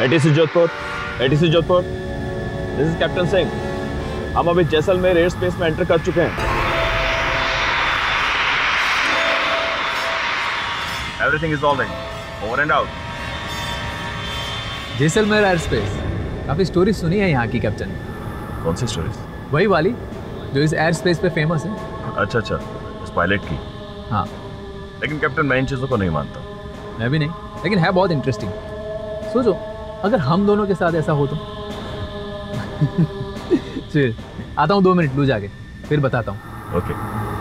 ATC Jodhpur, ATC Jodhpur, this is captain Singh. हम अभी Jaisalmer air space में एंटर कर चुके हैं। Everything is alright, over and out. Jaisalmer air space, काफी स्टोरी सुनी है यहाँ की कैप्टन। कौन सी स्टोरीज? वही वाली जो इस एयर स्पेस पे फेमस है। अच्छा अच्छा, उस पायलट की। हाँ, लेकिन कैप्टन मैं इन चीजों को नहीं मानता। मैं भी नहीं, लेकिन है बहुत इंटरेस्टिंग। सोचो अगर हम दोनों के साथ ऐसा हो तो। चल आता हूँ 2 मिनट, लू जाके फिर बताता हूँ। ओके।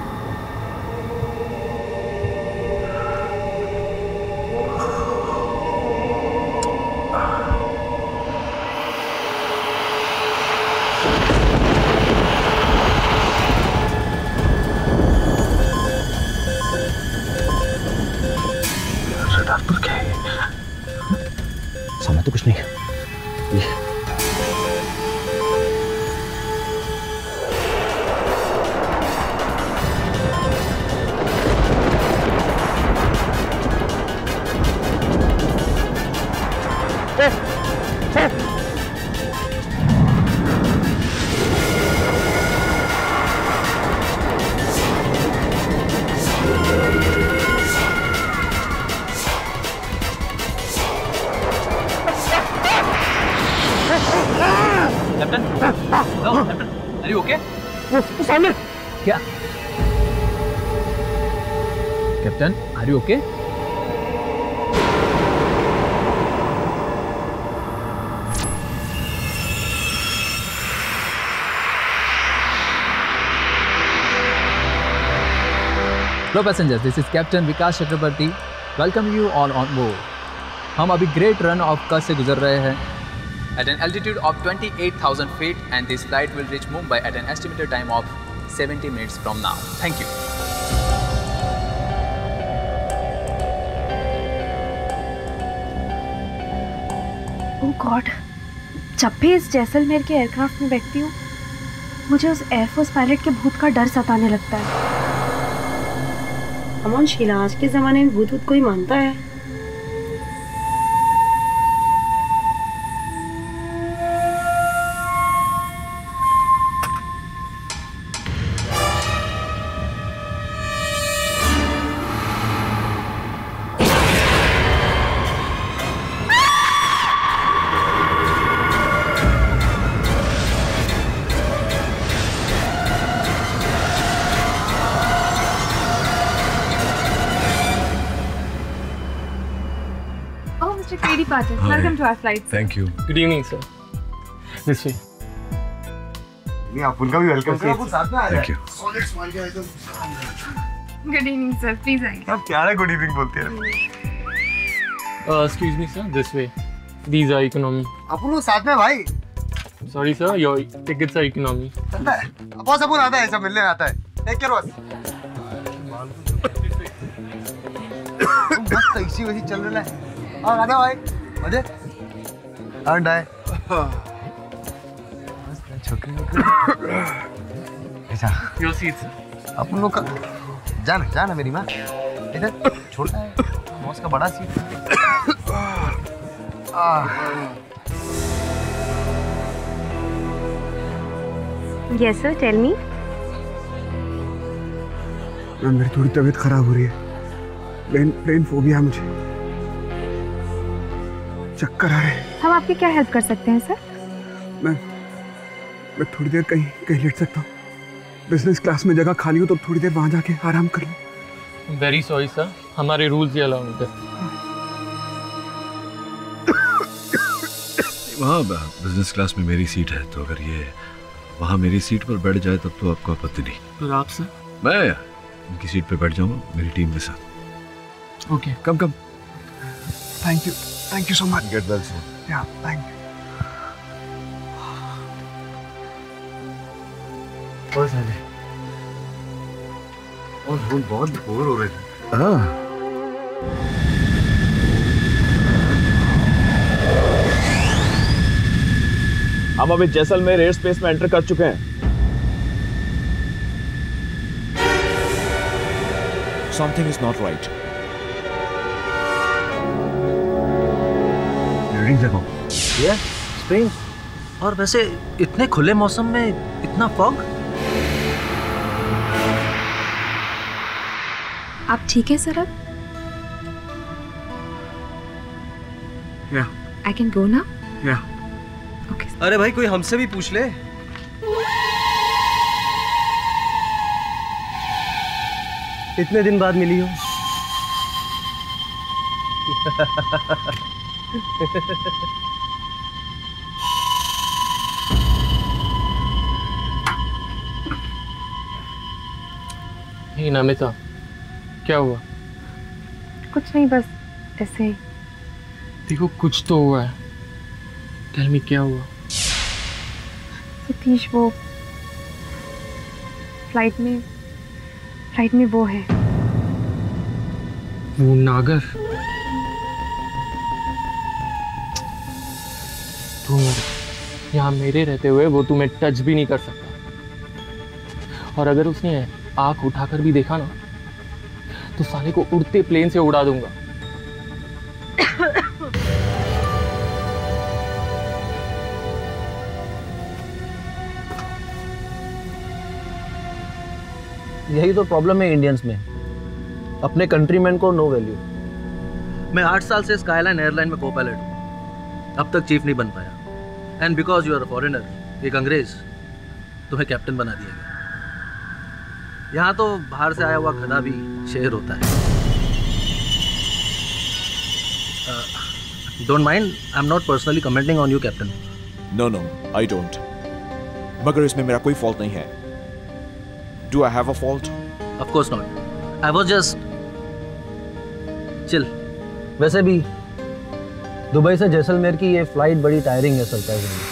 सामने तो कुछ नहीं है। सामने क्या? Captain, are you okay? Hello passengers, this is Captain Vikas Chakraborty. Welcome you all on board. हम अभी ग्रेट रन ऑफ कच्छ से गुजर रहे हैं at an altitude of 28,000 feet and this flight will reach Mumbai at an estimated time of 70 minutes from now. Thank you. Oh God, जब भी इस जैसलमेर के एयरक्राफ्ट में बैठती हूँ मुझे उस एयरफोर्स पायलट के भूत का डर सताने लगता है। अमन शीला, आज के ज़माने में भूत कोई मानता है? KD Pathak, welcome to our flight. Thank you. Good evening, sir. This way. नहीं, आप उनका भी वेलकम करो, आप साथ में आ जाए। Thank you. Solid smile के एकदम। Good evening, sir. Please आइए। आप क्या है गुड इवनिंग बोलते हैं? Excuse me, sir. This way. These are economy. आप लोग साथ में भाई। Sorry, sir. Your tickets are economy. चलता है। बॉस अपन आता है, ऐसा मिलने आता है। Take care boss. मस्त इसी वैसी चल रहा है। आ जा भाई, मजे। एंड आए। ऐसा। Your seat, sir. अपन लोग का जाना मेरी माँ। इधर छोटा है, बॉस का बड़ा seat. Yes sir, tell me. मेरी थोड़ी तबीयत खराब हो रही है। प्लेन फोबिया है मुझे। चक्कर आ रहे हैं। हम आपकी क्या हेल्प कर सकते हैं सर? मैं थोड़ी देर कहीं लेट सकता हूँ। बिजनेस क्लास में जगह खाली हो तो थोड़ी देर वहां जाके आराम कर लूँ। Very sorry, sir. हमारे rules ये allow नहीं करते। वहाँ बिजनेस क्लास में मेरी सीट है, तो अगर ये वहाँ मेरी सीट पर बैठ जाए तब तो आपको आपत्ति नहीं। पर आप सर? मैं उनकी सीट पे बैठ जाऊँगा मेरी टीम के साथ। Okay. Come. Thank you so much. Get well soon. Yeah, thank you. बस आने। और हम बहुत बोर हो रहे थे। हाँ। हम अभी जैसलमेर एयर स्पेस में एंटर कर चुके हैं। Something is not right. Reading देखो। ये स्ट्रेंज। और वैसे इतने खुले मौसम में इतना फॉग। आप ठीक है सर अब? या आई कैन गो ना? या ओके। अरे भाई कोई हमसे भी पूछ ले। इतने दिन बाद मिली हो। हे नमिता, क्या हुआ? कुछ नहीं, बस ऐसे ही। देखो कुछ तो हुआ है। टेल मी क्या हुआ? सतीश वो फ्लाइट में वो है। वो नागर? तो यहाँ मेरे रहते हुए वो तुम्हें टच भी नहीं कर सकता। और अगर उसने आंख उठाकर भी देखा ना तो साले को उड़ते प्लेन से उड़ा दूंगा। यही तो प्रॉब्लम है इंडियंस में, अपने कंट्रीमैन को नो वैल्यू। मैं 8 साल से स्काईलाइन एयरलाइन में को पायलट हूँ, अब तक चीफ नहीं बन पाया। And because you are a foreigner, एक अंग्रेज, तुम्हें कैप्टन बना दिया गया। यहाँ तो बाहर से आया हुआ गधा भी शेर होता है। Don't mind, I am not personally commenting on you captain. No no, I don't. मगर इसमें मेरा कोई फॉल्ट नहीं है। Do I have a fault? Of course not, I was just chill. वैसे भी दुबई से जैसलमेर की ये फ्लाइट बड़ी टायरिंग है सरप्राइजिंगली।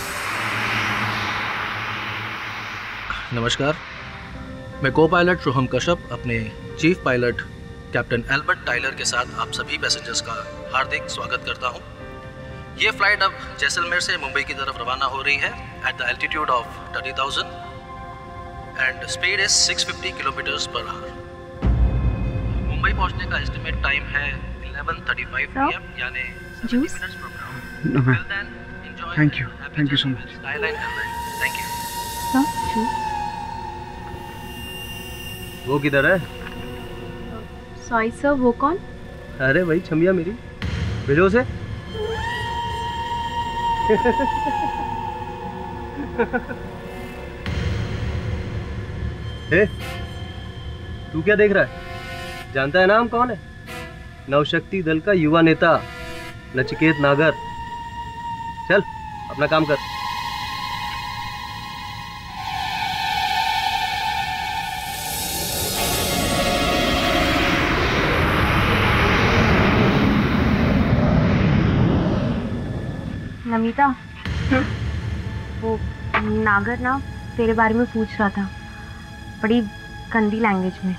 नमस्कार, मैं को पायलट रोहम कश्यप अपने chief pilot captain Albert Tyler के साथ आप सभी पैसेंजर्स का हार्दिक स्वागत करता हूं। ये फ्लाइट अब जैसलमेर से मुंबई की तरफ रवाना हो रही है at the altitude of 30,000 and speed is 650 kilometres per hour. Mumbai पहुंचने का एस्टिमेट टाइम है 11:35 PM, यानी 70 minutes programme. Thank you so much. Skyline airline, thank you. वो किधर है? सॉरी सर, वो कौन? अरे भाई छमिया मेरी, भेजो उसे। तू क्या देख रहा है? जानता है ना हम कौन है? नवशक्ति दल का युवा नेता नचिकेत नागर। चल अपना काम कर। नमिता, वो नागर ना तेरे बारे में पूछ रहा था, बड़ी गंदी लैंग्वेज में।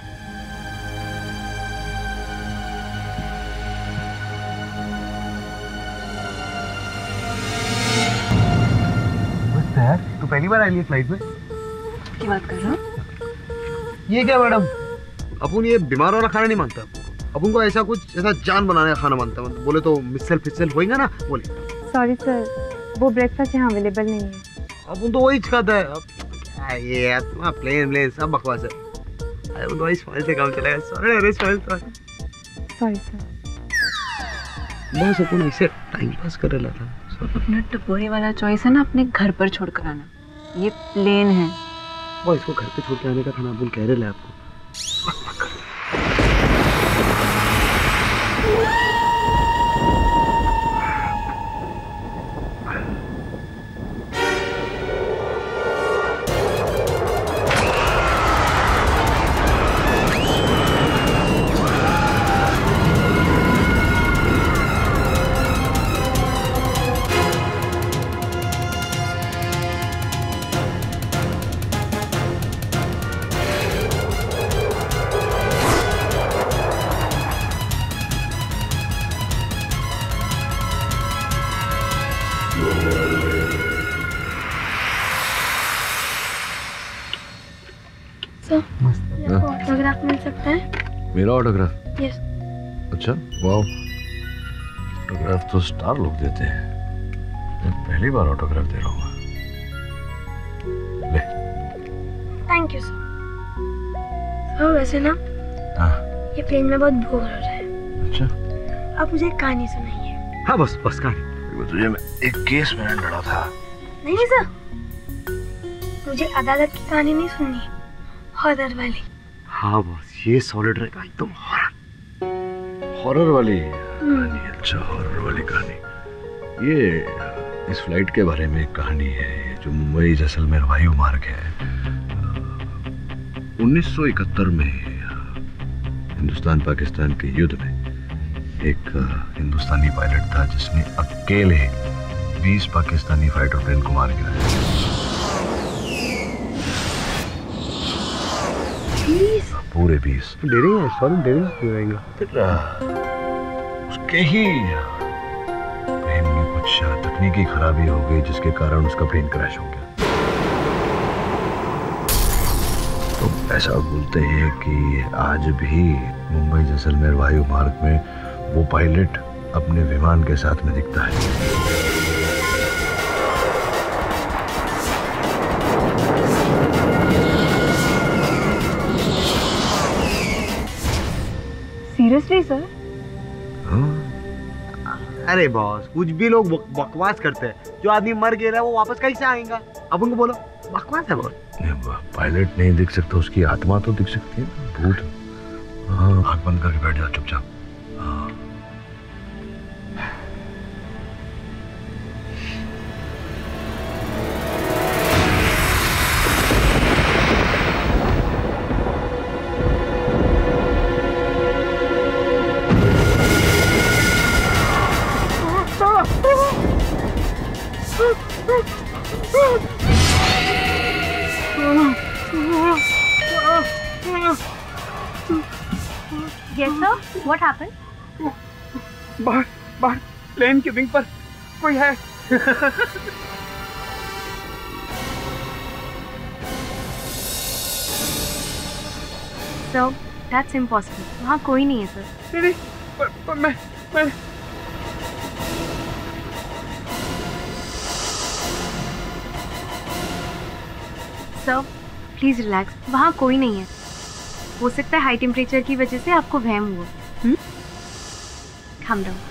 तू पहली बार आई है फ्लाइट में? क्या बात कर रहा हूँ? ये क्या मैडम, अपन ये बीमार वाला खाना नहीं मांगता, अपन को ऐसा कुछ ऐसा जान बनाने का खाना मांगता। मतलब बोले तो मिसल फिसल होएगा ना, बोले। सॉरी सर, वो ब्रेकफास्ट यहाँ अवेलेबल नहीं है। अपन तो वही खाता है। ये यार प्लेन सब बकवास है। अपन तो वही स्माइल से काम चलेगा। सॉरी अरे स्माइल। Sorry sir. बस अपन ऐसे टाइम पास कर रहा था। अपना टपोरी वाला चॉइस है ना, अपने घर पर छोड़ कर आना। ये प्लेन है। वो इसको घर पे छोड़ के आने का खाना बोल कह रहे आपको। ऑटोग्राफ मिल सकता है? मेरा ऑटोग्राफ? यस। अच्छा वाह, ऑटोग्राफ तो स्टार लोग देते हैं। मैं पहली बार ऑटोग्राफ दे रहा हूँ। ले। Thank you sir. सर वैसे ना ये प्लेन में बहुत बोर हो रहा है। अच्छा। आप मुझे एक कहानी सुनाइए। हाँ बस कहानी। तुझे मैं एक केस में लड़ा था। नहीं सर, मुझे अदालत की कहानी नहीं सुननी, हॉरर वाली। हाँ बस ये सॉलिड रहेगा, एकदम हॉरर वाली कहानी। अच्छा, हॉरर वाली कहानी। ये इस फ्लाइट के बारे में एक कहानी है जो मुंबई जैसलमेर वायु मार्ग है। 1971 में हिंदुस्तान पाकिस्तान के युद्ध में एक हिंदुस्तानी पायलट था जिसने अकेले 20 पाकिस्तानी फाइटर प्लेन को मार गिराया। 20? पूरे 20। डेरिंग है, सॉलिड डेरिंग रहेगा। फिर उसके ही प्लेन में कुछ तकनीकी खराबी हो गई जिसके कारण उसका प्लेन क्रैश हो गया। तो ऐसा बोलते हैं कि आज भी मुंबई जैसलमेर वायु मार्ग में वो पायलट अपने विमान के साथ में दिखता है। Seriously sir? अरे बॉस, कुछ भी लोग बकवास करते हैं। जो आदमी मर गया वो वापस कैसे आएगा? अब उनको बोलो बकवास है बॉस। पायलट नहीं दिख सकता, उसकी आत्मा तो दिख सकती है, भूत। हाँ, आँख बंद करके बैठ जा चुपचाप। हाँ। Yes sir, what happened? बाहर प्लेन के विंग पर कोई है। Sir, that's impossible. वहाँ कोई नहीं है सर। नहीं, मैं सर प्लीज रिलैक्स, वहाँ कोई नहीं है। हो सकता है हाई टेम्परेचर की वजह से आपको वहम हुआ। calm down।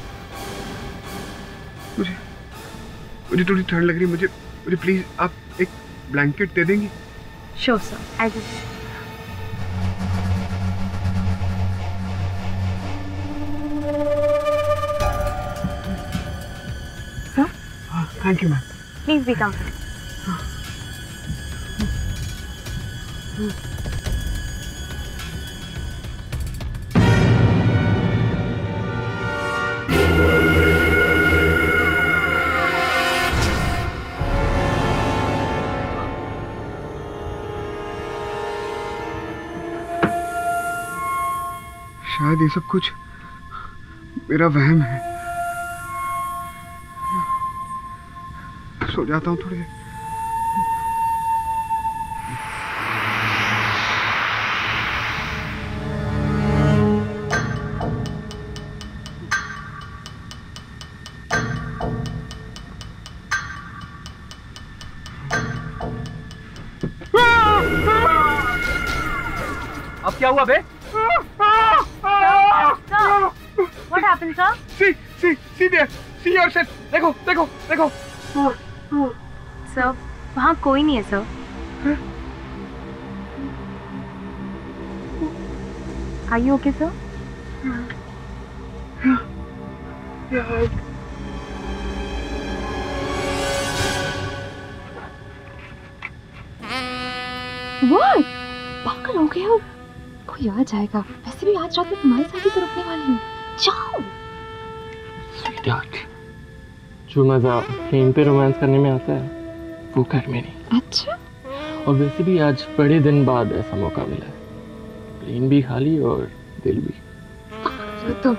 मुझे थोड़ी ठंड लग रही है। मुझे प्लीज आप एक ब्लैंकेट दे देंगी? Sure sir, I will। Sir? Thank you, ma'am. Please be comfortable। शायद ये सब कुछ मेरा वहम है। सो जाता हूँ थोड़ी देर। अब क्या हुआ बे? What happened, sir? See there. See yourself. देखो. Sir, वहाँ कोई नहीं है sir. Are you okay, sir? What? पागल हो गए हो? कोई आ जाएगा। वैसे भी आज रात में तुम्हारे साथ ही तो रुकने वाली हूँ। जाओ। स्वीटहार्ट, जो मजा प्लेन पे रोमांस करने में आता है वो घर में नहीं। अच्छा? और वैसे भी आज बड़े दिन बाद ऐसा मौका मिला है। प्लेन भी खाली और दिल भी। तो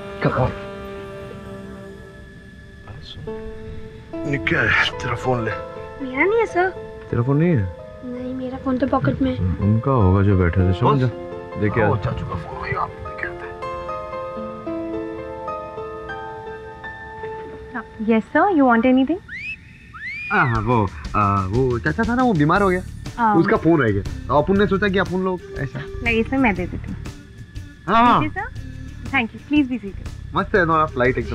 क्या है? तेरा फोन ले। मेरा नहीं है सर। तेरा फोन नहीं है? नहीं, मेरा फोन तो पॉकेट में है। उनका होगा जो बैठे थे। समझ जा, देखिए चाचू का फोन होगा, आप लेके आता है। Yes sir, you want anything? हाँ वो चाचा था ना, वो बीमार हो गया, उसका फोन रह गया, तो अपन ने सोचा कि अपन लोग ऐसा नहीं, इसमें मैं दे देती हूँ। हाँ thank you, please be seated. मस्त है ना फ्लाइट एकदम।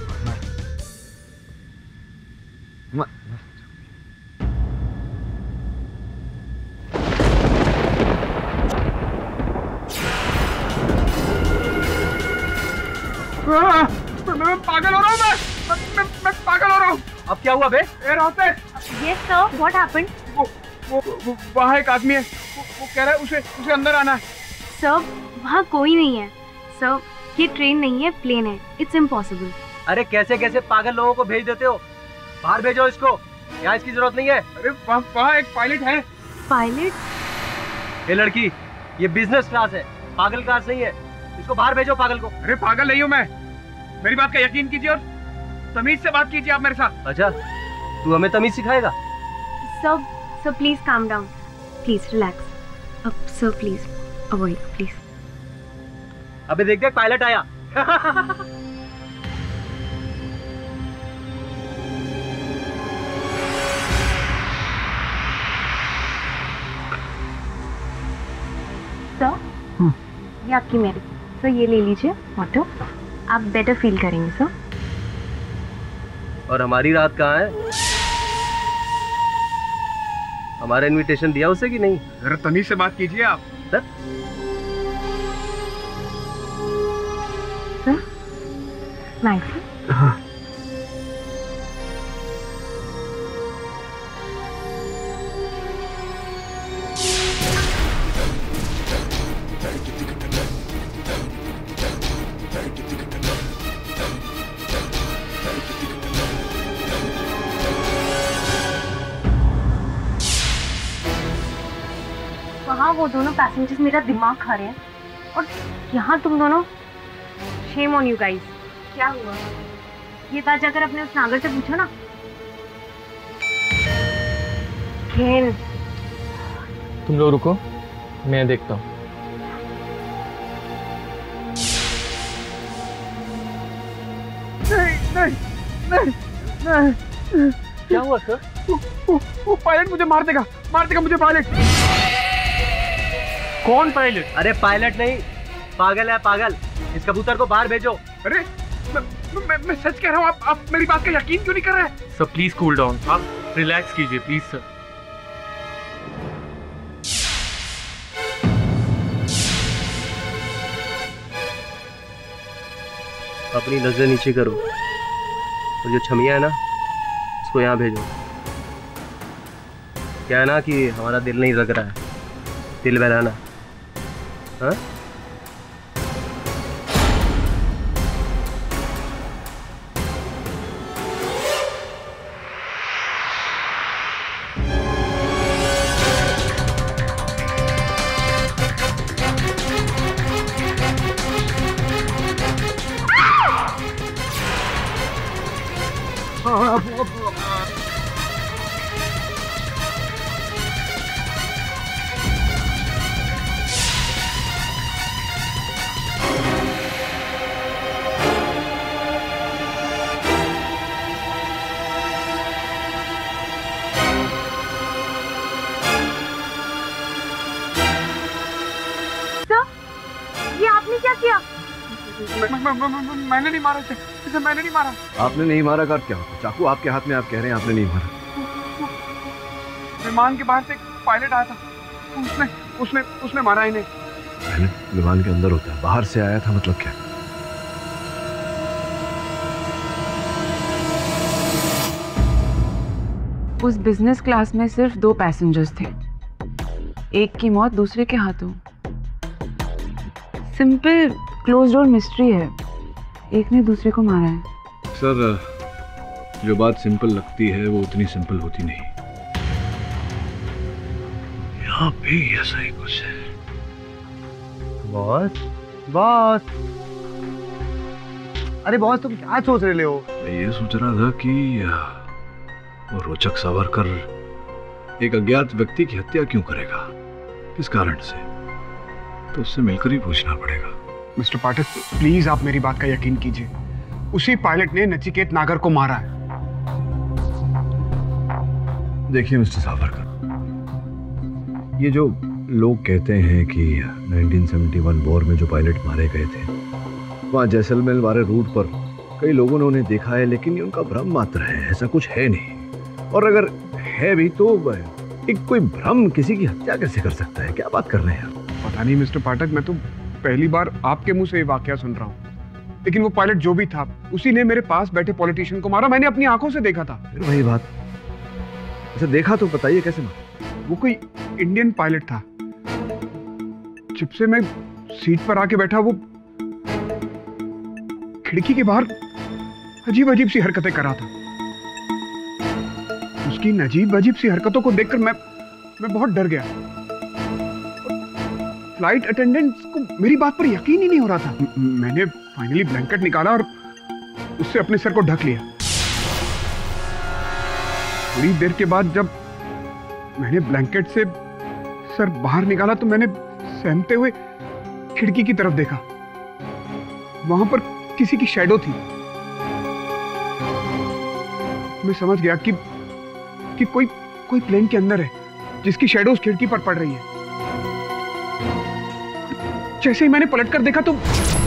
मैं पागल हो रहा हूँ, मैं पागल हो रहा हूँ। अब क्या हुआ बे? Air hostess. Yes sir, what happened? वो वहाँ एक आदमी है, वो कह रहा है उसे अंदर आना है। सर वहाँ कोई नहीं है सर, ये ट्रेन नहीं है, प्लेन है, इट्स इम्पॉसिबल। अरे कैसे कैसे पागल लोगों को भेज देते हो? बाहर भेजो इसको, यहाँ इसकी जरूरत नहीं है। अरे वहाँ एक पायलट है। पायलट? ये लड़की, ये बिजनेस क्लास है, पागल क्लास नहीं है, इसको बाहर भेजो पागल को। अरे पागल नहीं हूँ मैं, मेरी बात का यकीन कीजिए और तमीज से बात कीजिए आप मेरे साथ। अच्छा, तू हमें तमीज सिखाएगा? Sir please calm down, please relax. अब सर प्लीज अवॉइड प्लीज। अबे देख देख पायलट आया। सर ये आपकी मेडिसिन, सर ये ले लीजिए ऑटो, आप बेटर फील करेंगे सर। और हमारी रात कहाँ है? हमारा इनविटेशन दिया उसे कि नहीं? जरा तमीज से बात कीजिए आप। Sir nice. वहाँ वो दोनों पैसेंजर्स मेरा दिमाग खा रहे हैं और यहाँ तुम दोनों। Shame on you guys. क्या हुआ? ये बात जाकर अपने उस नागर से पूछो ना। खेल। तुम लोग रुको, मैं देखता हूँ। नहीं। क्या हुआ सर? वो पायलट मुझे मार देगा मुझे पायलट। कौन पायलट? अरे पायलट नहीं, पागल है पागल। इस कबूतर को बाहर भेजो। अरे मैं सच कह रहा हूँ, आप मेरी बात का यकीन क्यों नहीं कर रहे हैं? सर प्लीज कूल डाउन, आप रिलैक्स कीजिए प्लीज सर। अपनी नजर नीचे करो और जो छमिया है ना, उसको यहाँ भेजो। क्या है ना कि हमारा दिल नहीं लग रहा है, दिल बहलाना। हाँ? मैंने नहीं मारा इसे, मैंने नहीं मारा। आपने नहीं मारा का क्या होता? चाकू आपके हाथ में, आप कह रहे हैं आपने नहीं मारा। विमान के बाहर से एक पायलट आया था, उसने मारा ही नहीं। पायलट विमान के अंदर होता है, बाहर से आया था मतलब क्या? उस बिजनेस क्लास में सिर्फ 2 पैसेंजर्स थे, एक की मौत दूसरे के हाथों। सिंपल क्लोज डोर मिस्ट्री है, एक ने दूसरे को मारा है। सर, जो बात सिंपल लगती है वो उतनी सिंपल होती नहीं। यहाँ भी ऐसा ही कुछ है। बॉस, अरे बॉस तुम क्या सोच रहे हो? मैं ये सोच रहा था कि वो रोचक सावरकर एक अज्ञात व्यक्ति की हत्या क्यों करेगा, किस कारण से, तो उससे मिलकर ही पूछना पड़ेगा। मिस्टर पाठक प्लीज आप मेरी बात का यकीन कीजिए, उसी पायलट ने नचिकेत नागर को मारा है। देखिए मिस्टर सावरकर, ये जो लोग कहते हैं कि 1971 वॉर में जो पायलट मारे गए थे, वहाँ जैसलमेर वाले रूट पर कई लोगों ने उन्हें देखा है, लेकिन ये उनका भ्रम मात्र है, ऐसा कुछ है नहीं। और अगर है भी तो एक कोई भ्रम किसी की हत्या कैसे कर सकता है? क्या बात कर रहे हैं आप? पता नहीं मिस्टर पाठक, मैं तो पहली बार आपके मुंह से ये वाकया सुन रहा हूँ। लेकिन वो पायलट जो भी था, उसी ने मेरे पास बैठे पॉलिटिशियन को मारा। मैंने अपनी आंखों से देखा था। फिर वही बात, अच्छा देखा तो बताइए कैसे मारा? वो कोई इंडियन पायलट था। जब से मैं सीट पर आके बैठा, वो खिड़की के बाहर अजीब अजीब सी हरकतें कर रहा था। उसकी इन अजीब अजीब सी हरकतों को देखकर मैं बहुत डर गया। फ्लाइट अटेंडेंट्स को मेरी बात पर यकीन ही नहीं हो रहा था। मैंने फाइनली ब्लैंकेट निकाला और उससे अपने सर को ढक लिया। थोड़ी देर के बाद जब मैंने ब्लैंकेट से सर बाहर निकाला तो मैंने सहमते हुए खिड़की की तरफ देखा। वहां पर किसी की शैडो थी। मैं समझ गया कि कोई प्लेन के अंदर है, जिसकी शैडो उस खिड़की पर पड़ रही है। जैसे ही मैंने पलटकर देखा तो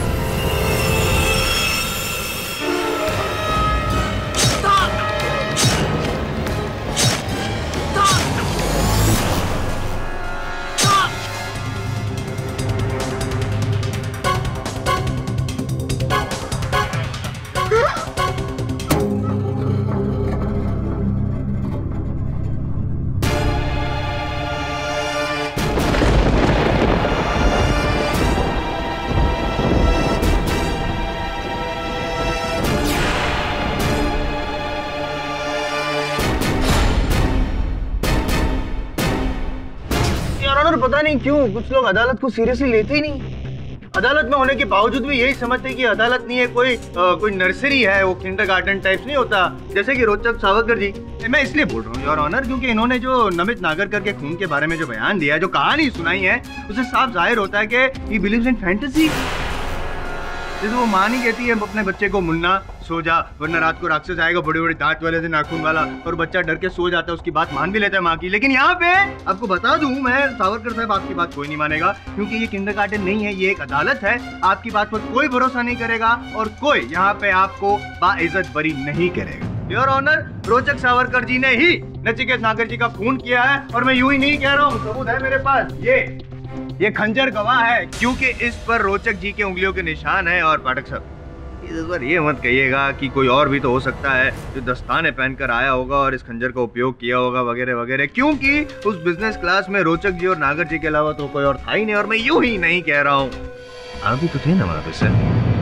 पता नहीं क्यों कुछ लोग अदालत को सीरियसली लेते ही नहीं। अदालत में होने के बावजूद भी यही समझते कि अदालत नहीं है, कोई नर्सरी है, वो किंडरगार्टन टाइप्स नहीं होता, जैसे कि रोचक सावरकर जी। मैं इसलिए बोल रहा हूँ योर ऑनर, क्योंकि इन्होंने जो नमित नागरकर के खून के बारे में जो बयान दिया, जो कहानी सुनाई है, उससे साफ जाहिर होता है कि ही बिलीव्स इन फैंटेसी। जैसे वो माँ नहीं कहती है अपने बच्चे को, मुन्ना सो जा वरना रात को राक्षस आएगा बड़े बड़े दांत वाले से, नाखून वाला, और बच्चा डर के सो जाता है, उसकी बात मान भी लेता है माँ की। लेकिन यहाँ पे आपको बता दूं मैं सावरकर साहब, आपकी बात कोई नहीं मानेगा, क्योंकि ये किंडरगार्टन नहीं है, ये एक अदालत है। आपकी बात पर कोई भरोसा नहीं करेगा और कोई यहाँ पे आपको बाइज्जत बरी नहीं करेगा। योर ऑनर, रोचक सावरकर जी ने ही नचिकेत नागर जी का खून किया है, और मैं यूं ही नहीं कह रहा हूँ, सबूत है मेरे पास। ये खंजर गवाह है, क्योंकि इस पर रोचक जी के उंगलियों के निशान है। और पाठक साहब, इस बार ये मत कहिएगा कि कोई और भी तो हो सकता है जो दस्ताने पहनकर आया होगा और इस खंजर का उपयोग किया होगा वगैरह वगैरह, क्योंकि उस बिजनेस क्लास में रोचक जी और नागर जी के अलावा तो कोई और था ही नहीं। और मैं यूं ही नहीं कह रहा हूँ, आप भी तो थे ना वहां पे सर।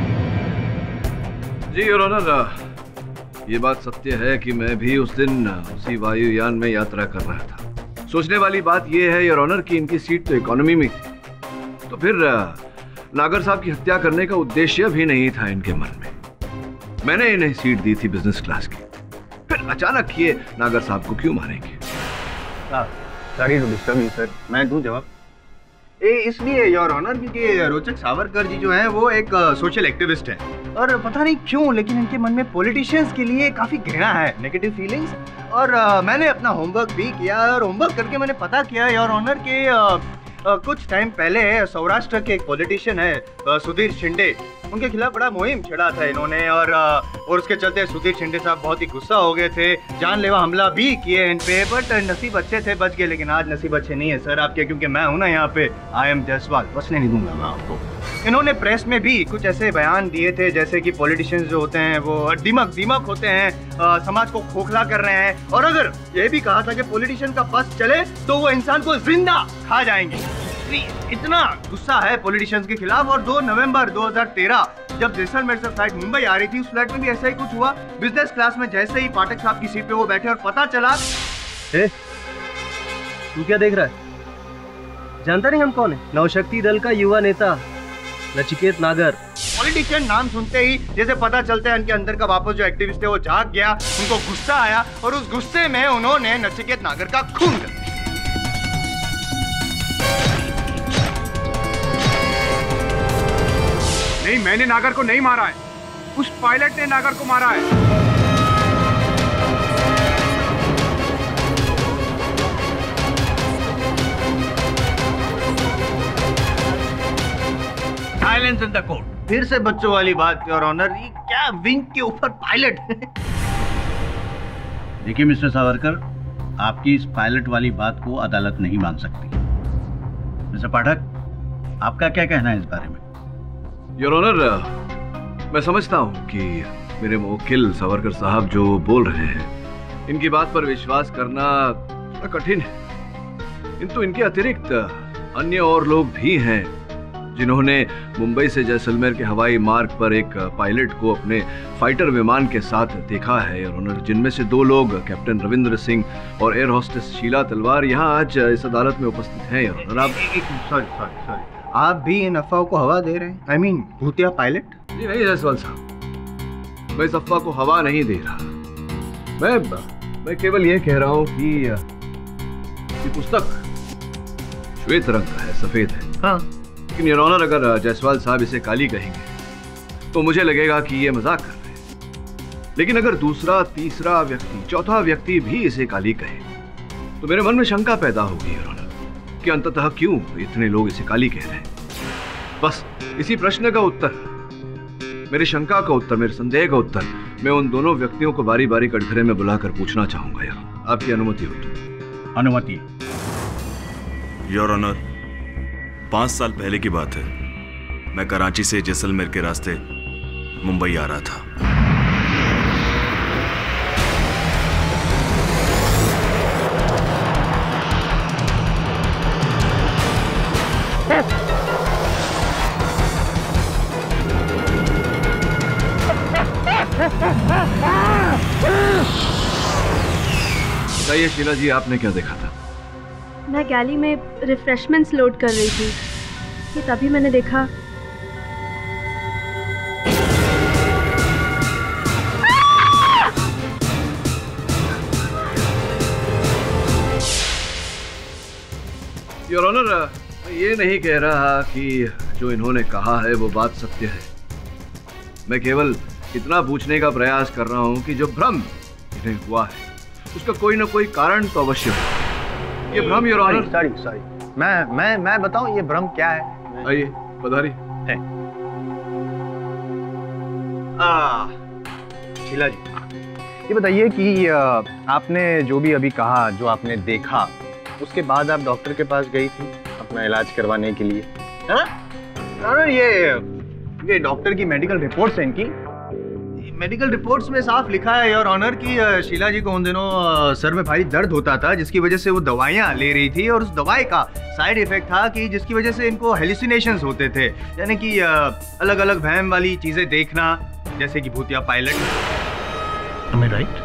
जी योर ऑनर, ये बात सत्य है कि मैं भी उस दिन उसी वायुयान में यात्रा कर रहा था। सोचने वाली बात यह है योर ऑनर कि इनकी सीट तो इकोनॉमी में थी, तो फिर नागर साहब की हत्या करने का उद्देश्य भी नहीं था इनके मन में। मैंने इन्हें सीट दी थी बिजनेस क्लास की, फिर अचानक ये नागर साहब को क्यों मारेंगे? Sorry to disturb you sir, मैं दूं जवाब। इसलिए योर ऑनर, क्योंकि रोचक सावरकर जी जो है वो एक सोशल एक्टिविस्ट है, और पता नहीं क्यों लेकिन इनके मन में पॉलिटिशियंस के लिए काफी घृणा है, नेगेटिव फीलिंग्स। और मैंने अपना होमवर्क भी किया, और होमवर्क करके मैंने पता किया योर ऑनर के कुछ टाइम पहले सौराष्ट्र के एक पॉलिटिशियन है सुधीर शिंदे, उनके खिलाफ बड़ा मुहिम छेड़ा था इन्होंने, और उसके चलते सुधीर शिंदे साहब बहुत ही गुस्सा हो गए थे, जानलेवा हमला भी किए इन पे। बट नसीब अच्छे थे, बच गए। लेकिन आज नसीब अच्छे नहीं है सर आपके, क्योंकि मैं हूं ना यहाँ पे, आई एम जयसवाल, बचने नहीं दूंगा मैं आपको। इन्होंने प्रेस में भी कुछ ऐसे बयान दिए थे जैसे कि पॉलिटिशियंस जो होते हैं वो दीमक होते हैं, समाज को खोखला कर रहे हैं, और अगर ये भी कहा था कि पॉलिटिशियन का बस चले तो वो इंसान को जिंदा खा जाएंगे। इतना गुस्सा है पॉलिटिशियंस के खिलाफ। और 2 नवंबर 2013 जब जैसलमेर से फ्लाइट मुंबई आ रही थी, उस फ्लाइट में भी ऐसा ही कुछ हुआ। बिजनेस क्लास में जैसे ही पाठक साहब की सीट पे वो बैठे और पता चला। तू क्या देख रहा है? जानता नहीं हम कौन है? नवशक्ति दल का युवा नेता नचिकेत नागर। पॉलिटिशियन नाम सुनते ही जैसे पता चलता है इनके अंदर का वापस जो एक्टिविस्ट है वो जाग गया, उनको गुस्सा आया, और उस गुस्से में उन्होंने नचिकेत नागर का खून कर दिया। नहीं, मैंने नागर को नहीं मारा है, उस पायलट ने नागर को मारा है। Silence in the court. फिर से बच्चों वाली बात योर ऑनर, ये क्या विंग के ऊपर पायलट? देखिए मिस्टर सावरकर, आपकी इस पायलट वाली बात को अदालत नहीं मान सकती। मिस्टर पाठक, आपका क्या कहना है इस बारे में? योर ऑनर, मैं समझता हूँ कि मेरे वकील सावरकर साहब जो बोल रहे हैं, इनकी बात पर विश्वास करना थोड़ा कठिन है, किंतु इनके अतिरिक्त अन्य और लोग भी हैं जिन्होंने मुंबई से जैसलमेर के हवाई मार्ग पर एक पायलट को अपने फाइटर विमान के साथ देखा है योर ऑनर, जिनमें से 2 लोग कैप्टन रविंद्र सिंह और एयर होस्टेस शीला तलवार यहाँ आज इस अदालत में उपस्थित हैं योर ऑनर। आप सॉरी, आप भी इन अफवाहों को हवा दे रहे हैं? आई मीन भूतिया पायलट? जी नहीं जायसवाल साहब, मैं इस अफवाह को हवा नहीं दे रहा। मैं केवल ये कह रहा हूँ कि ये पुस्तक श्वेत रंग का है, सफेद है। हाँ, लेकिन योर ऑनर, अगर जायसवाल साहब इसे काली कहेंगे तो मुझे लगेगा कि ये मजाक कर रहे हैं, लेकिन अगर दूसरा, तीसरा व्यक्ति, चौथा व्यक्ति भी इसे काली कहे तो मेरे मन में शंका पैदा होगी योर ऑनर कि अंततः क्यों इतने लोग इसे काली कह रहे हैं। बस इसी प्रश्न का उत्तर, मेरी शंका का उत्तर, मेरे संदेह का उत्तर मैं उन दोनों व्यक्तियों को बारी बारी कटघरे में बुलाकर पूछना चाहूंगा यार, आपकी अनुमति हो तो? अनुमति। योर ऑनर, 5 साल पहले की बात है, मैं कराची से जैसलमेर के रास्ते मुंबई आ रहा था। बताइए शीला जी, आपने क्या देखा था? मैं गैली में रिफ्रेशमेंट्स लोड कर रही थी कि तभी मैंने देखा योर ऑनर, मैं ये नहीं कह रहा कि जो इन्होंने कहा है वो बात सत्य है। मैं केवल इतना पूछने का प्रयास कर रहा हूँ कि जो भ्रम इन्हें हुआ है उसका कोई ना कोई कारण तो अवश्य है। ये भ्रम योर ऑनर। सॉरी, मैं बताऊं ये भ्रम क्या है? आइए पधारिए। शीला जी, ये बताइए कि आपने जो भी अभी कहा, जो आपने देखा, उसके बाद आप डॉक्टर के पास गई थी अपना इलाज करवाने के लिए, है ना? ये डॉक्टर की मेडिकल रिपोर्ट्स हैं इनकी। मेडिकल रिपोर्ट्स में साफ लिखा है योर ऑनर कि शीला जी को उन दिनों सर में भारी दर्द होता था, जिसकी वजह से वो दवाइयाँ ले रही थी, और उस दवाई का साइड इफेक्ट था कि जिसकी वजह से इनको हेलुसिनेशंस होते थे, यानी कि अलग अलग वहम वाली चीजें देखना, जैसे कि भूतिया पायलट। Am I right?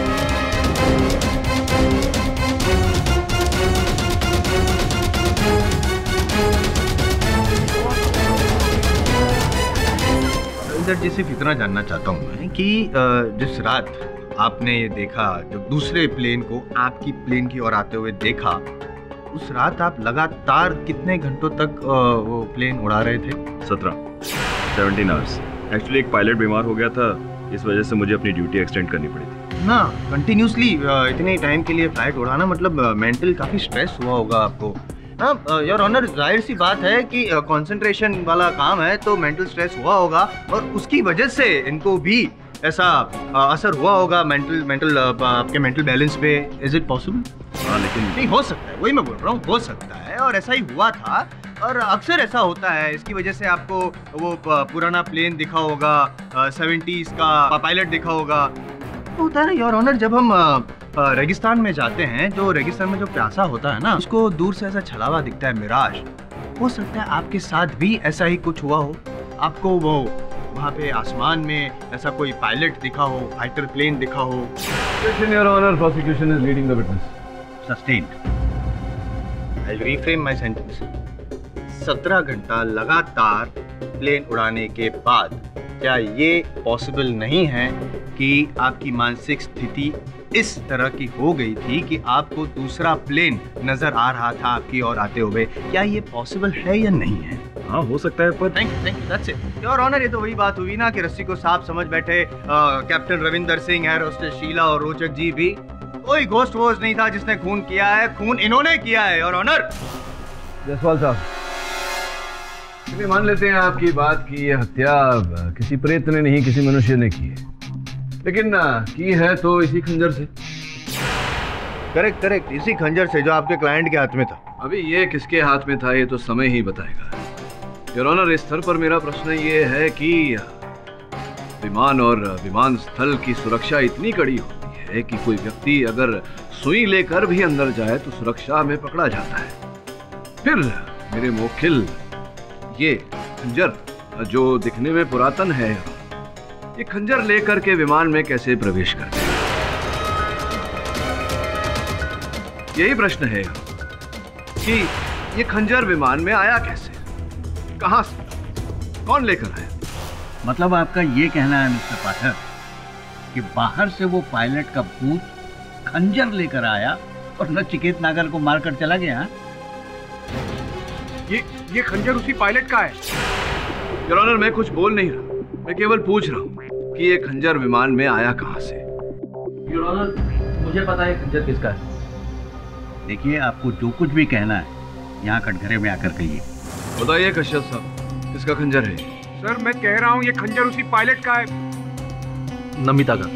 जी सिर्फ इतना जानना चाहता हूँ मैं कि जिस रात आपने ये देखा, जब दूसरे प्लेन को आपकी प्लेन की ओर आते हुए देखा, उस रात आप लगातार कितने घंटों तक वो प्लेन उड़ा रहे थे? 17 आवर्स। एक्चुअली एक पायलट बीमार हो गया था, इस वजह से मुझे अपनी ड्यूटी एक्सटेंड करनी पड़ी थी ना। कंटिन्यूसली इतने टाइम के लिए फ्लाइट उड़ाना, मतलब मेंटल काफी स्ट्रेस हुआ होगा आपको। हाँ योर ऑनर, जाहिर सी बात है कि कंसंट्रेशन वाला काम है तो मेंटल स्ट्रेस हुआ होगा, और उसकी वजह से इनको भी ऐसा असर हुआ होगा आपके मेंटल बैलेंस पे। Is it possible? हाँ, लेकिन नहीं हो सकता है, वही मैं बोल रहा हूँ, हो सकता है, और ऐसा ही हुआ था, और अक्सर ऐसा होता है। इसकी वजह से आपको वो पुराना प्लेन दिखा होगा, 70s का पायलट दिखा होगा। तो होता है ना योर ऑनर, जब हम रेगिस्तान में जाते हैं, जो रेगिस्तान में जो प्यासा होता है ना, उसको दूर से ऐसा छलावा दिखता है, मिराज। हो सकता है आपके साथ भी ऐसा ही कुछ हुआ हो, आपको वो वहाँ पे आसमान में ऐसा कोई पायलट दिखा हो, फाइटर प्लेन दिखा हो। Your honour, prosecution is leading the witness. Sustained. I will reframe my sentence. 17 घंटा लगातार प्लेन उड़ाने के बाद क्या ये पॉसिबल नहीं है कि आपकी मानसिक स्थिति इस तरह की हो गई थी कि आपको दूसरा प्लेन नजर आ रहा था आपकी ओर आते हुए? क्या ये पॉसिबल है या नहीं है? हाँ, हो सकता है, पर thank you, that's it. Your honour, ये तो वही बात हुई ना कि रस्सी को सांप समझ बैठे captain Ravinder Singh, air hostess Sheela और रोचक जी भी। कोई घोस्ट वोस्ट नहीं था जिसने खून किया है, खून इन्होंने किया है योर ऑनर। जयसवाल साहब, चलिए मान लेते हैं आपकी बात की यह हत्या किसी प्रेत ने नहीं किसी मनुष्य ने की है, लेकिन की है तो इसी खंजर से। करेक्ट करेक्ट, इसी खंजर से जो आपके क्लाइंट के हाथ में था। अभी ये किसके हाथ में था ये तो समय ही बताएगा। योर ऑनर, इस स्तर पर मेरा प्रश्न ये है कि विमान और विमान स्थल की सुरक्षा इतनी कड़ी होती है कि कोई व्यक्ति अगर सुई लेकर भी अंदर जाए तो सुरक्षा में पकड़ा जाता है। फिर मेरे मोखिल ये खंजर जो दिखने में पुरातन है, ये खंजर लेकर के विमान में कैसे प्रवेश करते हैं? यही प्रश्न है कि ये खंजर विमान में आया कैसे, कहां से, कौन लेकर आया? मतलब आपका ये कहना है मिस्टर पाठक कि बाहर से वो पायलट का भूत खंजर लेकर आया और नचिकेत नागर को मारकर चला गया? ये खंजर उसी पायलट का है। योर ऑनर, मैं कुछ बोल नहीं रहा, मैं केवल पूछ रहा हूँ कि ये खंजर विमान में आया कहां से। योर ऑनर, मुझे पता है खंजर किसका है। देखिए, आपको जो कुछ भी कहना है यहाँ कटघरे में आकर कहिए। बताइए कश्यप साहब, किसका खंजर है? सर मैं कह रहा हूँ ये खंजर उसी पायलट का है। नमिता का।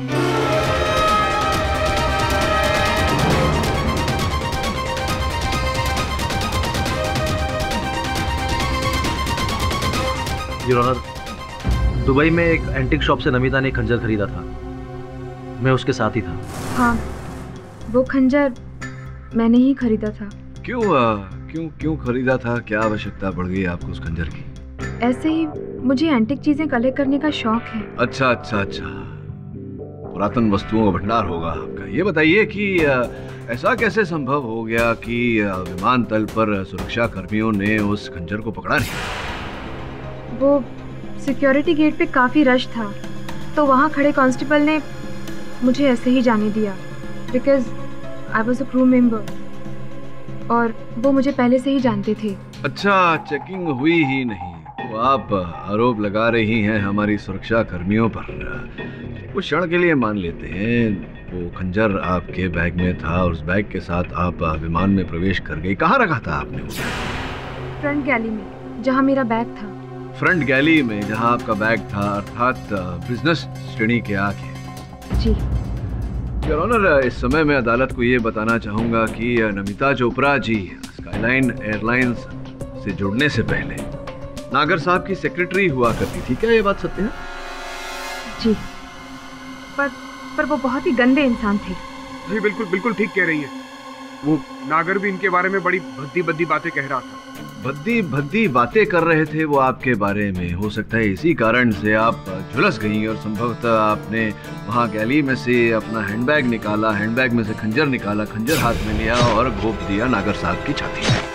योर ऑनर, दुबई में एक एंटीक शॉप से नमिता ने खंजर खरीदा था, मैं उसके साथ ही था। हाँ, वो खंजर मैंने ही खरीदा था। क्यों खरीदा था? क्या आवश्यकता पड़ गई आपको उस खंजर की? ऐसे ही मुझे एंटीक चीजें कलेक्ट करने का शौक है। अच्छा, पुरातन वस्तुओं का भंडार होगा आपका। ये बताइए कि ऐसा कैसे संभव हो गया कि विमानतल पर सुरक्षा कर्मियों ने उस खंजर को पकड़ा नहीं? वो सिक्योरिटी गेट पे काफी रश था, तो वहाँ खड़े कांस्टेबल ने मुझे ऐसे ही जाने दिया, because I was a crew member और वो मुझे पहले से ही जानते थे। अच्छा, चेकिंग हुई ही नहीं तो आप आरोप लगा रही हैं हमारी सुरक्षा कर्मियों पर। कुछ क्षण के लिए मान लेते हैं वो खंजर आपके बैग में था और उस बैग के साथ आप विमान में प्रवेश कर गई। कहाँ रखा था आपने उसे? फ्रंट गैली में, जहाँ मेरा बैग था। फ्रंट गैली में जहाँ आपका बैग था, अर्थात बिजनेस श्रेणी के आगे। जी योर ऑनर, इस समय मैं अदालत को ये बताना चाहूंगा कि नमिता चोपड़ा जी स्काईलाइन एयरलाइंस से जुड़ने से पहले नागर साहब की सेक्रेटरी हुआ करती थी। क्या ये बात सत्य है? जी, पर वो बहुत ही गंदे इंसान थे। जी बिल्कुल ठीक कह रही है। वो नागर भी इनके बारे में बड़ी भद्दी बातें कह रहा था। भद्दी बातें कर रहे थे वो आपके बारे में। हो सकता है इसी कारण से आप झुलस गई और संभवतः आपने वहाँ गैली में से अपना हैंडबैग निकाला, हैंडबैग में से खंजर निकाला, खंजर हाथ में लिया और घोंप दिया नागर साहब की छाती में।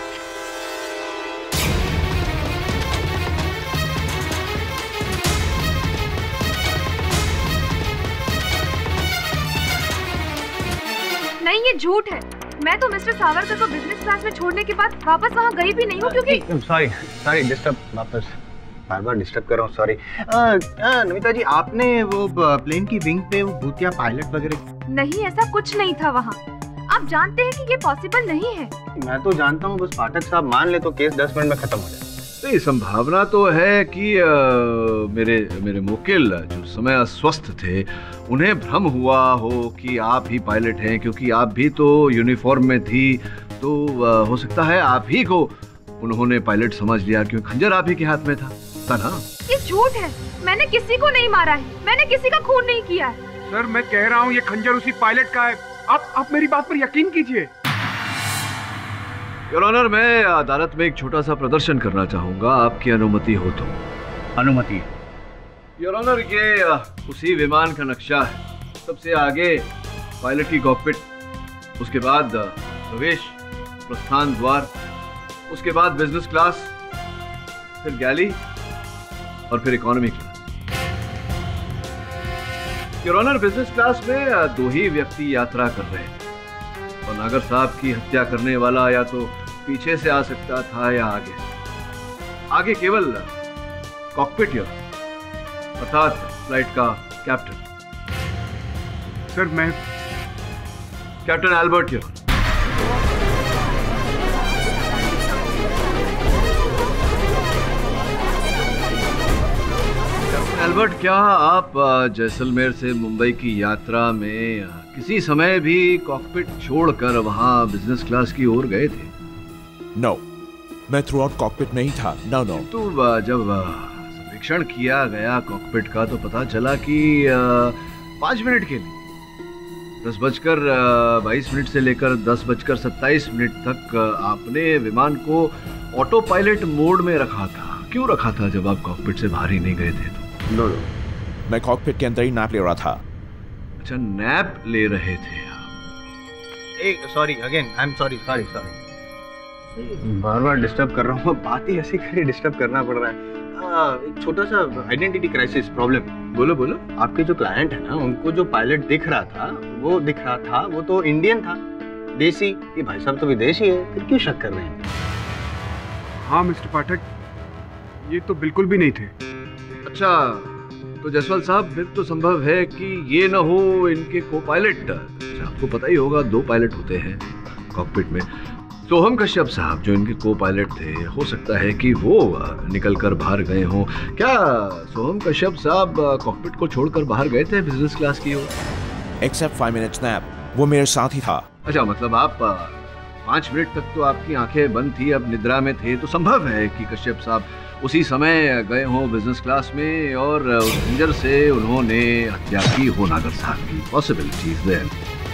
नहीं, ये झूठ है। मैं तो मिस्टर सावरकर को बिजनेस क्लास में छोड़ने के बाद वापस वहाँ गई भी नहीं हूँ, क्योंकि सॉरी डिस्टर्ब, वापस बार डिस्टर्ब कर रहा हूँ, सॉरी। नमिता जी, आपने वो प्लेन की विंग पे वो भूतिया पायलट वगैरह? नहीं, ऐसा कुछ नहीं था वहाँ। आप जानते हैं कि ये पॉसिबल नहीं है। मैं तो जानता हूँ, बस पाठक साहब मान ले तो केस 10 मिनट में खत्म हो जाए। तो संभावना तो है कि मेरे मुकिल जो समय अस्वस्थ थे उन्हें भ्रम हुआ हो कि आप ही पायलट हैं, क्योंकि आप भी तो यूनिफॉर्म में थी। तो हो सकता है आप ही को उन्होंने पायलट समझ लिया, क्योंकि खंजर आप ही के हाथ में था ना? ये झूठ है। मैंने किसी को नहीं मारा है, मैंने किसी का खून नहीं किया है। सर मैं कह रहा हूँ ये खंजर उसी पायलट का है। आप मेरी बात पर यकीन कीजिए। योर ऑनर, मैं अदालत में एक छोटा सा प्रदर्शन करना चाहूंगा, आपकी अनुमति हो तो? अनुमति। योर ऑनर, ये उसी विमान का नक्शा है। सबसे आगे पायलट की कॉकपिट, उसके बाद प्रवेश प्रस्थान द्वार, उसके बाद बिजनेस क्लास, फिर गैली और फिर economy class. Your honour, business class में 2 ही व्यक्ति यात्रा कर रहे थे और नागर साहब की हत्या करने वाला या तो पीछे से आ सकता था या आगे केवल कॉकपिट अर्थात फ्लाइट का कैप्टन। सर मैं कैप्टन एल्बर्ट एल्बर्ट, क्या आप जैसलमेर से मुंबई की यात्रा में किसी समय भी कॉकपिट छोड़कर वहां बिजनेस क्लास की ओर गए थे? नो, मैं थ्रू आउट कॉकपिट में ही था। No no. तो जब सर्वेक्षण किया गया कॉकपिट का तो पता चला कि 5 मिनट के लिए 10:22 से लेकर 10:27 तक आपने विमान को ऑटो पायलट मोड में रखा था। क्यों रखा था जब आप कॉकपिट से बाहर ही नहीं गए थे? तो नो, मैं कॉकपिट के अंदर ही नैप ले रहा था। अच्छा, नैप ले रहे थे एक sorry again, I am sorry. बार बार डिस्टर्ब कर रहा हूँ, बात ही ऐसी करी डिस्टर्ब करना पड़ रहा है। एक छोटा सा आइडेंटिटी क्राइसिस प्रॉब्लम। बोलो। आपके जो क्लाइंट है ना, उनको जो पायलट दिख रहा था वो तो इंडियन था, देसी। ये भाई साहब तो विदेशी है, फिर क्यों शक कर रहे हैं? हाँ मिस्टर पाठक, ये तो बिल्कुल भी नहीं थे। अच्छा, तो जायसवाल साहब, फिर तो संभव है कि ये ना हो इनके को पायलट। अच्छा, आपको पता ही होगा 2 पायलट होते हैं कॉकपिट में। सोहम कश्यप साहब जो इनके को पायलट थे, हो सकता है कि वो निकल कर बाहर गए हों। क्या सोहम कश्यप साहब कॉकपिट को छोड़कर बाहर गए थे बिजनेस क्लास की ओर? एक्सेप्ट 5 मिनट्स नैप, वो मेरे साथ ही था। अच्छा, मतलब आप 5 मिनट तक तो आपकी आंखें बंद थी, अब निद्रा में थे, तो संभव है कि कश्यप साहब उसी समय गए हों बिजनेस क्लास में और उस खंजर से उन्होंने हत्या की हो नागर साहब की। Possibilities there.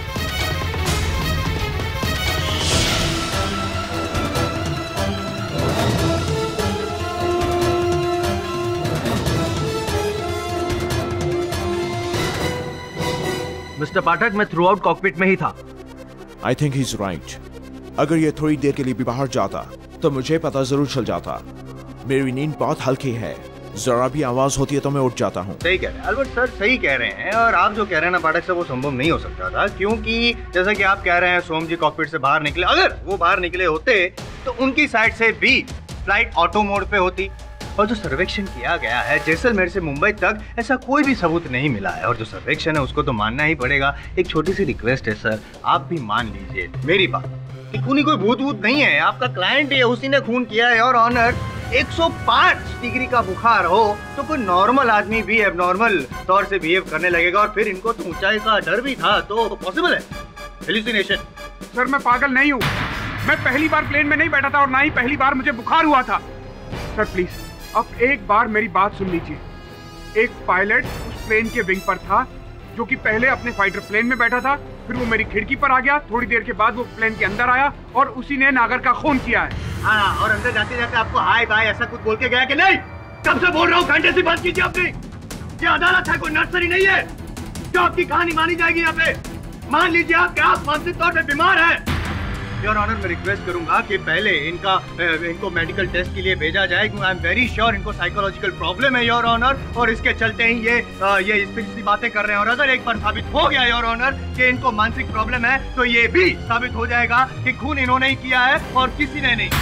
मिस्टर पाठक, मैं थ्रू आउट कॉकपिट में ही था। I think he is right. अगर ये थोड़ी देर के लिए भी बाहर जाता तो मुझे पता जरूर चल जाता। मेरी नींद बहुत हल्की है, जरा भी आवाज होती है तो मैं उठ जाता हूँ। सही कह रहे हैं अल्बर्ट सर, सही कह रहे हैं। और आप जो कह रहे हैं ना पाठक साहब, वो संभव नहीं हो सकता था, क्योंकि जैसा कि आप कह रहे हैं सोम जी कॉकपिट से बाहर निकले। अगर वो बाहर निकले होते तो उनकी साइड से भी फ्लाइट ऑटो मोड पे होती। और जो सर्वेक्षण किया गया है जैसलमेर से मुंबई तक, ऐसा कोई भी सबूत नहीं मिला है। और जो सर्वेक्षण है उसको तो मानना ही पड़ेगा। एक छोटी सी रिक्वेस्ट है सर, आप भी मान लीजिए मेरी बात कि खूनी कोई भूत वूत नहीं है। आपका क्लाइंट है, उसी ने खून किया है। और ऑनर 105 डिग्री का बुखार हो तो कोई नॉर्मल आदमी भी एबनॉर्मल तौर से बिहेव करने लगेगा। और फिर इनको तो ऊंचाई का डर भी था, तो पॉसिबल है हेलुसिनेशन। सर, मैं पागल नहीं हूँ। मैं पहली बार प्लेन में नहीं बैठा था और ना ही पहली बार मुझे बुखार हुआ था। सर प्लीज, अब एक बार मेरी बात सुन लीजिए। एक पायलट उस प्लेन के विंग पर था जो कि पहले अपने फाइटर प्लेन में बैठा था, फिर वो मेरी खिड़की पर आ गया। थोड़ी देर के बाद वो प्लेन के अंदर आया और उसी ने नागर का खून किया है। हाँ, और अंदर जाते जाते आपको हाय बाय ऐसा कुछ बोल के गया कि नहीं? कब से बोल रहा हूँ, घंटे से बात कीजिए आपने। ये अदालत है, कोई नर्सरी नहीं है जो आपकी कहानी मानी जाएगी यहाँ पे। मान लीजिए आप मानसिक तौर पे बीमार हैं। योर ऑनर, मैं रिक्वेस्ट करूंगा कि पहले इनको मेडिकल टेस्ट के लिए भेजा जाए, क्योंकि आई एम वेरी श्योर इनको साइकोलॉजिकल प्रॉब्लम है योर ऑनर। और इसके चलते ही ये इस सी बातें कर रहे हैं। और अगर एक बार साबित हो गया योर ऑनर कि इनको मानसिक प्रॉब्लम है, तो ये भी साबित हो जाएगा कि खून इन्होंने ही किया है और किसी ने नहीं।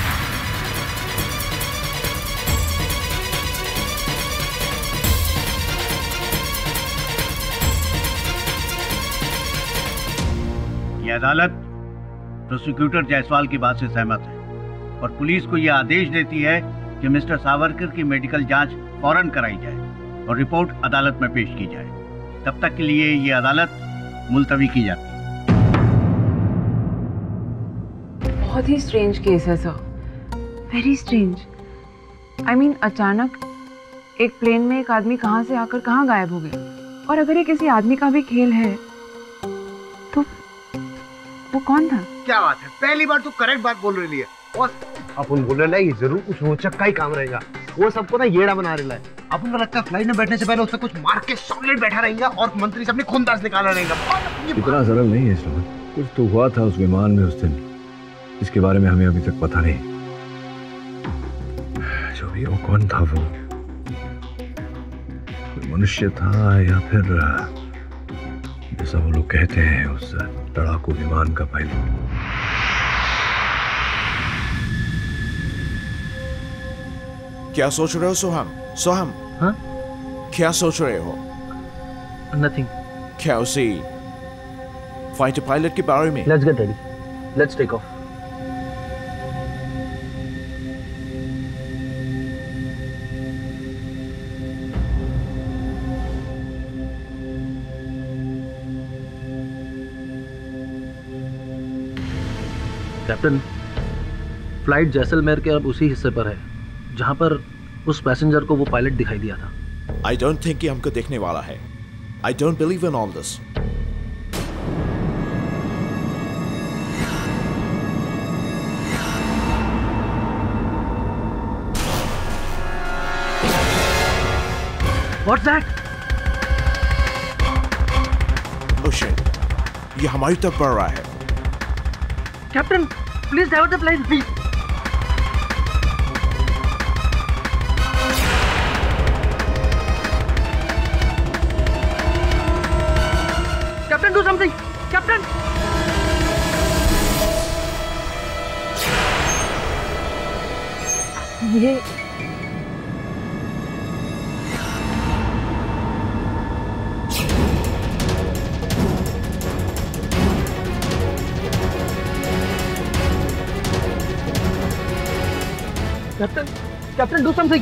ये अदालत प्रोसेक्यूटर जायसवाल की बात से सहमत है और पुलिस को यह आदेश देती है कि मिस्टर सावरकर की मेडिकल जांच फौरन कराई जाए और रिपोर्ट अदालत में पेश की जाए। तब तक के लिए ये अदालत मुलतवी की जाती है। बहुत ही स्ट्रेंज केस है sir, very strange. I mean, अचानक एक प्लेन में एक आदमी कहाँ से आकर कहाँ गायब हो गया। और अगर ये किसी आदमी का भी खेल है तो वो कौन था? क्या बात है, पहली बार तो करेक्ट बात बोल रही है। और अपन बोल रहे ये जरूर कुछ रोचक का ही काम रहेगा। वो सबको ना येड़ा बना रहा है। अपन को लगता है फ्लाइट में बैठने से पहले उससे कुछ मार के सॉलिड बैठा रहेगा और मंत्री से अपने खूनदास निकाला रहेगा। इतना सरल नहीं है इसमें। कुछ तो हुआ था उस विमान में उस दिन, इसके बारे में हमें अभी तक पता नहीं। जो भी वो कौन था, वो मनुष्य था या फिर जैसा वो लोग कहते हैं उस लड़ाकू विमान का पायलट। क्या सोच रहे हो सोहम? सोहम, हाँ? क्या सोच रहे हो? नथिंग। क्या उसी फाइटर पायलट के बारे में? Let's get ready, let's take off. Captain, flight Jaisalmer के अब उसी हिस्से पर है जहां पर उस पैसेंजर को वो पायलट दिखाई दिया था। I don't think कि हमको देखने वाला है। I don't believe in all this. What's that? Oh shit! ये हमारी तरफ बढ़ रहा है। Captain, please divert the plane, please. Captain, do something. Captain, ये captain, do something.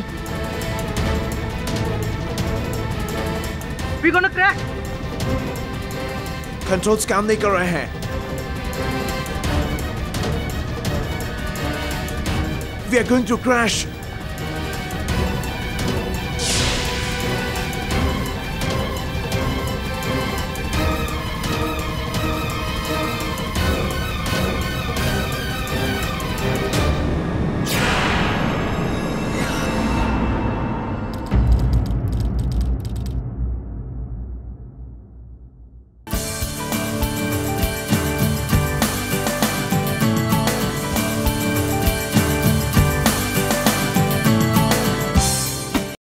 We gonna crash. Controls काम नहीं कर रहे हैं। We are going to crash.